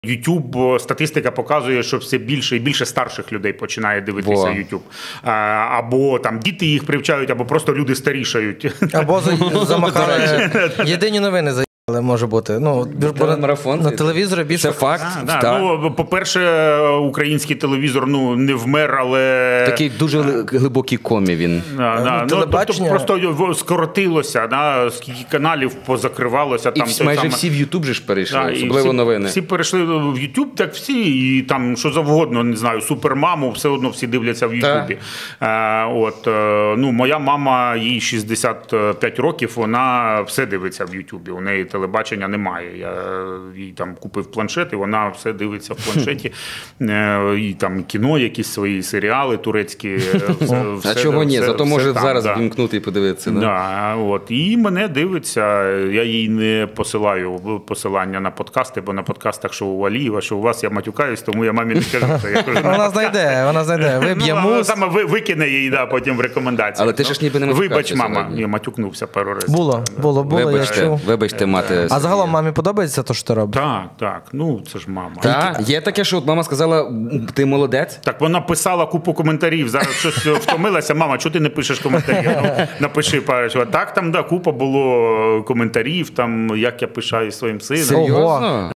YouTube, статистика показує, що все більше і більше старших людей починає дивитися YouTube. Або там діти їх привчають, або просто люди старішають. Або замахали. Єдині новини заїхали, може бути. Ну, на телевізорі більше. Це факт. Ну, по-перше, український телевізор не вмер, але... Такий дуже глибокий комі він. Тобто просто скоротилося, скільки каналів позакривалося. І майже всі в YouTube же ж перейшли, особливо новини. Всі перейшли в YouTube, так всі, і там що завгодно, не знаю, супермаму, все одно всі дивляться в YouTube. Моя мама, їй 65 років, вона все дивиться в YouTube. У неї телебачення немає. Я їй там купив планшет, і вона все дивиться в планшеті. І там кіно, якісь свої серіали турецькі. А чого ні? Зато може зараз вімкнути і подивитися. І мене дивиться. Я їй не посилаю посилання на подкасти, бо на подкастах, що у Алієва, що у вас, я матюкаюсь, тому я мамі не кажу. Вона знайде. Виб'є мус. Саме викине її потім в рекомендації. Але ти ж ніби не матюкався. Вибач, мама. Я матюкнувся пару разів. Було, я чув. Вибачте, мати. А загалом мамі подобається те, що ти робиш? Так. Це ж мама. Так, є таке, що мама сказала, ти молодець? Так, вона писала купу коментарів. Зараз щось втомилася. Мама, чого ти не пишеш коментарі? Напиши пару. Так, там купа було коментарів, як я пишаю своїм сином. Серйозно?